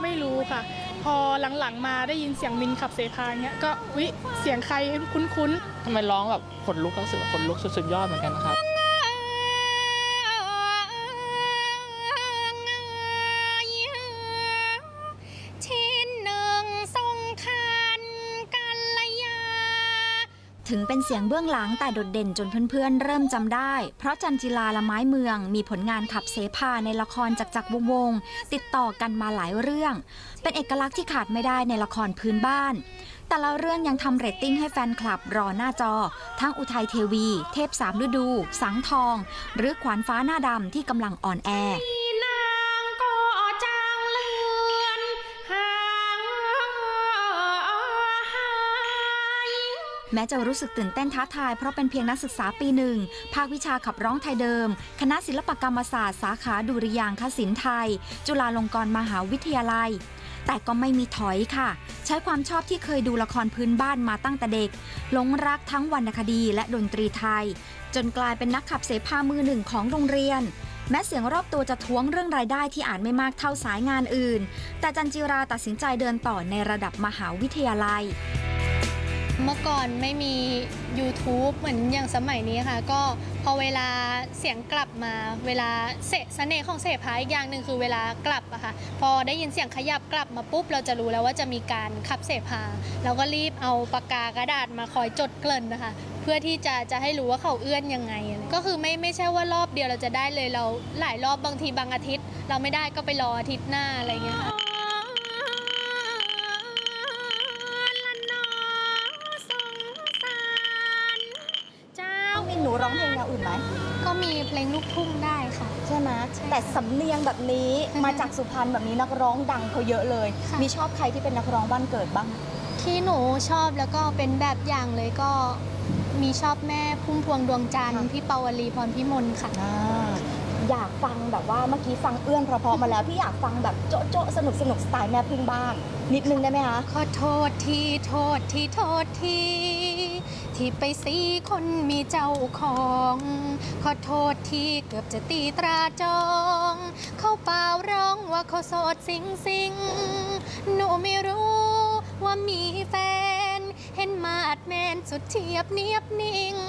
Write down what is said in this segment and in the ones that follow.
ไม่รู้ค่ะพอหลังๆมาได้ยินเสียงมินขับเสพาเงี้ยก็วิเสียงใครคุ้นทำไมร้องแบบขนลุกรู้สึกขนลุกสุดยอดเหมือนกันครับถึงเป็นเสียงเบื้องหลังแต่โดดเด่นจนเพื่อนๆเริ่มจำได้เพราะจันจิลาละไม้เมืองมีผลงานขับเสพาในละครจักรวงศ์ติดต่อกันมาหลายเรื่องเป็นเอกลักษณ์ที่ขาดไม่ได้ในละครพื้นบ้านแต่ละเรื่องยังทำเรตติ้งให้แฟนคลับรอหน้าจอทั้งอุทัยเทวีเทพ3 ฤดูสังทองหรือขวานฟ้าหน้าดำที่กำลังออนแอร์แม้จะรู้สึกตื่นเต้นท้าทายเพราะเป็นเพียงนักศึกษาปี1ภาควิชาขับร้องไทยเดิมคณะศิลปกรรมศาสตร์สาขาดุริยางคศิลป์ไทยจุฬาลงกรณ์มหาวิทยาลัยแต่ก็ไม่มีถอยค่ะใช้ความชอบที่เคยดูละครพื้นบ้านมาตั้งแต่เด็กหลงรักทั้งวรรณคดีและดนตรีไทยจนกลายเป็นนักขับเสพามือหนึ่งของโรงเรียนแม้เสียงรอบตัวจะท้วงเรื่องรายได้ที่อาจไม่มากเท่าสายงานอื่นแต่จันจิราตัดสินใจเดินต่อในระดับมหาวิทยาลัยเมื่อก่อนไม่มี YouTube เหมือนอย่างสมัยนี้ค่ะก็พอเวลาเสียงกลับมาเวลาเสน่ห์ของเสพาอีกอย่างหนึ่งคือเวลากลับอะค่ะพอได้ยินเสียงขยับกลับมาปุ๊บเราจะรู้แล้วว่าจะมีการขับเสพาเราก็รีบเอาปากกากระดาษมาคอยจดเกริ่นนะคะเพื่อที่จะให้รู้ว่าเขาเอื้อนยังไงก็คือไม่ใช่ว่ารอบเดียวเราจะได้เลยเราหลายรอบบางทีบางอาทิตย์เราไม่ได้ก็ไปรออาทิตย์หน้าอะไรเงี้ยค่ะหนูร้องเพลงแนวอื่นไหมก็มีเพลงลูกทุ่งได้ค่ะใช่ไหมแต่สำเนียงแบบนี้มาจากสุพรรณแบบนี้นักร้องดังเขาเยอะเลยมีชอบใครที่เป็นนักร้องบ้านเกิดบ้างที่หนูชอบแล้วก็เป็นแบบอย่างเลยก็มีชอบแม่พุ่มพวงดวงจันทร์พี่ปาวลีพรพิมลค่ะอยากฟังแบบว่าเมื่อกี้ฟังเอื้อนเพราะๆมาแล้วพี่อยากฟังแบบโจ๊ะสนุกสไตล์แม่พึ่งบ้างนิดนึงได้ไหมคะขอโทษทีโทษทีที่ไปสีคนมีเจ้าของขอโทษทีเกือบจะตีตราจองเขาเปล่าร้องว่าเขาโสดสิงหนูไม่รู้ว่ามีแฟนเห็นมาดแมนสุดเทียบเนียบนิ่ง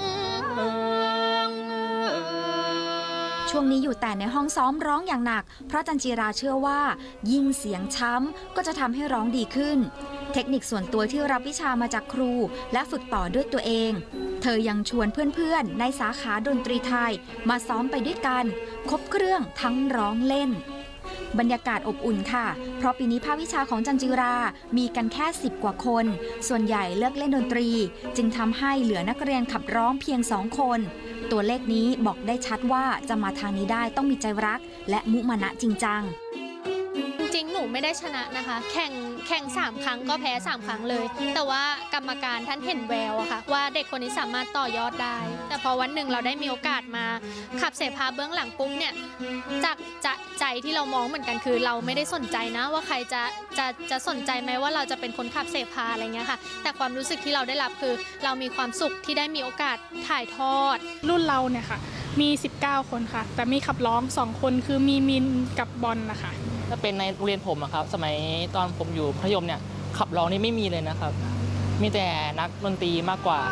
ช่วงนี้อยู่แต่ในห้องซ้อมร้องอย่างหนักเพราะจันจิราเชื่อว่ายิ่งเสียงช้ำก็จะทำให้ร้องดีขึ้นเทคนิคส่วนตัวที่รับวิชามาจากครูและฝึกต่อด้วยตัวเองเธอยังชวนเพื่อนๆในสาขาดนตรีไทยมาซ้อมไปด้วยกันครบเครื่องทั้งร้องเล่นบรรยากาศอบอุ่นค่ะเพราะปีนี้ภาควิชาของจันจิรามีกันแค่10 กว่าคนส่วนใหญ่เลือกเล่นดนตรีจึงทำให้เหลือนักเรียนขับร้องเพียง2 คนตัวเลขนี้บอกได้ชัดว่าจะมาทางนี้ได้ต้องมีใจรักและมุมานะจริงจังจริงหนูไม่ได้ชนะนะคะแข่ง3 ครั้งก็แพ้3 ครั้งเลยแต่ว่ากรรมการท่านเห็นแววอะค่ะว่าเด็กคนนี้สามารถต่อยอดได้แต่พอวันหนึ่งเราได้มีโอกาสมาขับเสพาเบื้องหลังปุ๊บเนี่ยจากใจที่เรามองเหมือนกันคือเราไม่ได้สนใจนะว่าใครจะสนใจไหมว่าเราจะเป็นคนขับเสพาอะไรเงี้ยค่ะแต่ความรู้สึกที่เราได้รับคือเรามีความสุขที่ได้มีโอกาสถ่ายทอดรุ่นเราเนี่ยค่ะมี19 คนค่ะแต่มีขับร้อง2 คนคือมีมินกับบอลนะคะถ้าเป็นในโรงเรียนผมครับสมัยตอนผมอยู่มัธยมเนี่ยขับร้องนี่ไม่มีเลยนะครับมีแต่นักดนตรีมากกว่า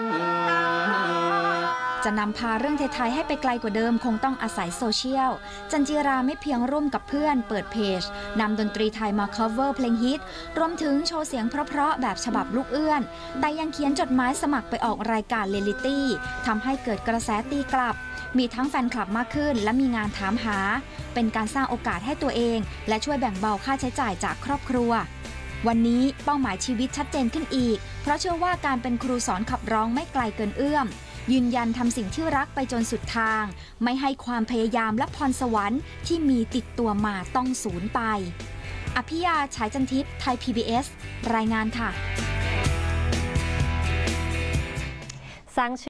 จะนำพาเรื่องไทยๆให้ไปไกลกว่าเดิมคงต้องอาศัยโซเชียลจันจิราไม่เพียงร่วมกับเพื่อนเปิดเพจนำดนตรีไทยมา cover เพลงฮิตรวมถึงโชว์เสียงเพราะๆแบบฉบับลูกเอื้อนแต่ยังเขียนจดหมายสมัครไปออกรายการเรียลลิตี้ทำให้เกิดกระแสตีกลับมีทั้งแฟนคลับมากขึ้นและมีงานถามหาเป็นการสร้างโอกาสให้ตัวเองและช่วยแบ่งเบาค่าใช้จ่ายจากครอบครัววันนี้เป้าหมายชีวิตชัดเจนขึ้นอีกเพราะเชื่อว่าการเป็นครูสอนขับร้องไม่ไกลเกินเอื้อมยืนยันทำสิ่งที่รักไปจนสุดทางไม่ให้ความพยายามและพรสวรรค์ที่มีติดตัวมาต้องสูญไปอภิยา ฉายจันทิพย์ไทย PBS รายงานค่ะ